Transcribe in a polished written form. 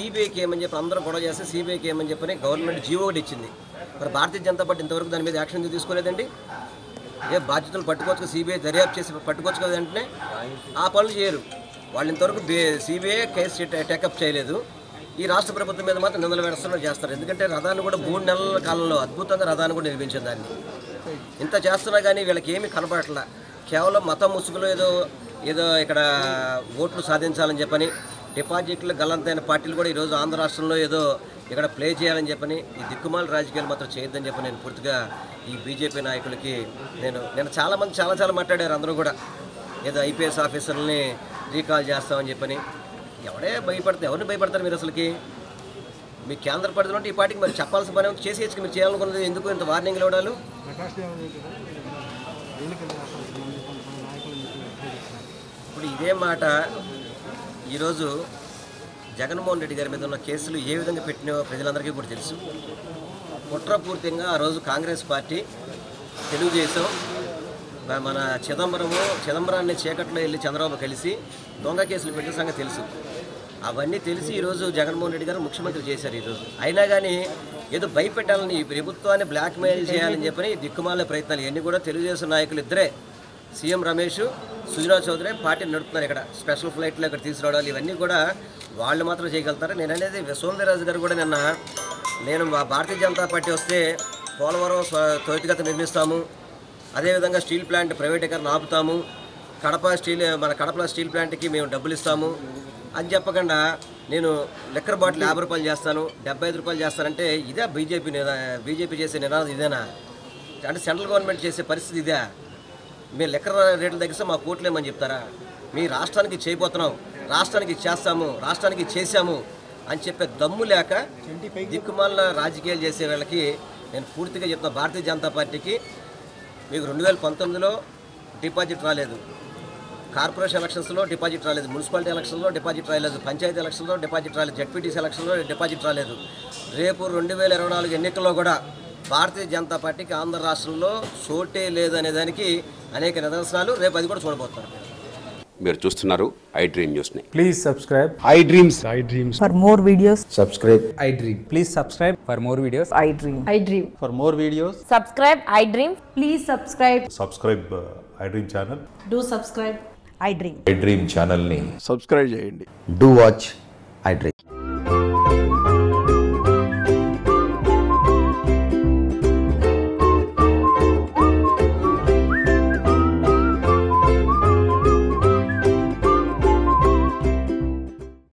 సిబిఐకి ఏమని చెప్పి అందరూ గొడవ చేస్తే సిబిఐకి ఏమని చెప్పని గవర్నమెంట్ జీవో ఒకటి ఇచ్చింది. మరి భారతీయ జనతా పార్టీ ఇంతవరకు దాని మీద యాక్షన్ ఎందుకు తీసుకోలేదండి? ఏ బాధ్యతలు పట్టుకోవచ్చు, సిబిఐ దర్యాప్తు చేసి పట్టుకోవచ్చు కదా, వెంటనే ఆ పనులు చేయరు వాళ్ళు. ఇంతవరకు సిబిఐ కేసు టేకప్ చేయలేదు. ఈ రాష్ట్ర ప్రభుత్వం మీద మాత్రం నిందలు వేస్తున్నారు చేస్తారు. ఎందుకంటే రథాన్ని కూడా 3 నెలల కాలంలో అద్భుతంగా రథాన్ని కూడా నిర్మించారు. దాన్ని ఇంత చేస్తున్నా కానీ వీళ్ళకి ఏమీ కనపడట్లా. కేవలం మతం ముసుగులో ఏదో ఇక్కడ ఓట్లు సాధించాలని చెప్పని డిపాజిట్లు గల్లంతైన పార్టీలు కూడా ఈరోజు ఆంధ్ర రాష్ట్రంలో ఏదో ఇక్కడ ప్లే చేయాలని చెప్పని ఈ దిక్కుమాల రాజకీయాలు మాత్రం చేయొద్దని చెప్పి నేను పూర్తిగా ఈ బీజేపీ నాయకులకి నేను చాలామంది చాలా మాట్లాడారు. అందరూ కూడా ఏదో ఐపీఎస్ ఆఫీసర్లని రీకాల్ చేస్తామని చెప్పని. ఎవరిని భయపడతారు మీరు? అసలుకి మీ కేంద్ర పరిధిలో ఉంటే ఈ పార్టీకి మరి చెప్పాల్సిన పని చేసేయచ్చు. మీరు చేయాలనుకున్నది ఎందుకు ఇంత వార్నింగ్లు ఇవ్వడాలు? ఇప్పుడు ఇదే మాట ఈరోజు జగన్మోహన్ రెడ్డి గారి మీద ఉన్న కేసులు ఏ విధంగా పెట్టినో ప్రజలందరికీ కూడా తెలుసు. కుట్రపూర్తిగా ఆ రోజు కాంగ్రెస్ పార్టీ, తెలుగుదేశం, మన చిదంబరాన్ని చీకట్లో వెళ్ళి చంద్రబాబు కలిసి దొంగ కేసులు పెట్టిన సంగతి తెలుసు. అవన్నీ తెలిసి ఈరోజు జగన్మోహన్ రెడ్డి గారు ముఖ్యమంత్రి చేశారు. ఈరోజు అయినా కానీ ఏదో భయపెట్టాలని, ఈ ప్రభుత్వాన్ని బ్లాక్మెయిల్ చేయాలని చెప్పని దిక్కుమాల ప్రయత్నాలు ఇవన్నీ కూడా తెలుగుదేశం నాయకులు ఇద్దరే, సీఎం రమేష్, సుజనా చౌదరి పార్టీని నడుపుతున్నారు. ఇక్కడ స్పెషల్ ఫ్లైట్లో ఇక్కడ తీసుకురావడాలు ఇవన్నీ కూడా వాళ్ళు మాత్రం చేయగలుగుతారు. నేను అనేది సోమవీర్రాజు గారు కూడా నేను భారతీయ జనతా పార్టీ వస్తే పోలవరం త్వరితగతిన నిర్మిస్తాము, అదేవిధంగా స్టీల్ ప్లాంట్ ప్రైవేటీకరణ ఆపుతాము, కడప స్టీల్ ప్లాంట్కి మేము డబ్బులు ఇస్తాము అని చెప్పకుండా నేను లిక్కర్ బాటిల్ 50 రూపాయలు చేస్తాను, 75 రూపాయలు చేస్తానంటే ఇదే బీజేపీ చేసే నినాదం ఇదేనా? అంటే సెంట్రల్ గవర్నమెంట్ చేసే పరిస్థితి ఇదే? మీరు లిక్కర్ రేట్లు తగ్గిస్తే మా కోట్లేమని చెప్తారా? మీ రాష్ట్రానికి చేయబోతున్నాం, రాష్ట్రానికి చేస్తాము, రాష్ట్రానికి చేశాము అని చెప్పే దమ్ము లేక దిక్కుమాల రాజకీయాలు చేసే వాళ్ళకి నేను పూర్తిగా చెప్తున్నా. భారతీయ జనతా పార్టీకి మీకు 2019లో డిపాజిట్ రాలేదు, కార్పొరేషన్ ఎలక్షన్స్లో డిపాజిట్ రాలేదు, మున్సిపాలిటీ ఎలక్షన్లో డిపాజిట్ రాలేదు, పంచాయతీ ఎలక్షన్లో డిపాజిట్ రాలేదు, జడ్పీటీసీ ఎలక్షన్లో డిపాజిట్ రాలేదు. రేపు 2024 ఎన్నికల్లో కూడా భారతీయ జనతా పార్టీకి ఆంధ్ర రాష్ట్రంలో చోటే లేదనే దానికి అనేక నిదర్శనాలు రేపు అది కూడా చూడబోతున్నారు. మీరు చూస్తున్నారు ఐ డ్రీమ్ న్యూస్ ని. Please subscribe I dreams. For more videos, subscribe I dream. Please subscribe for more videos. I dream. For more videos Subscribe, I dream. Please subscribe. Subscribe I dream channel. Do subscribe, I dream. I dream ఛానల్ని subscribe చేయండి. Do watch I Dream.